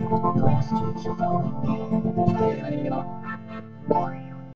詳しい所作を変えられれば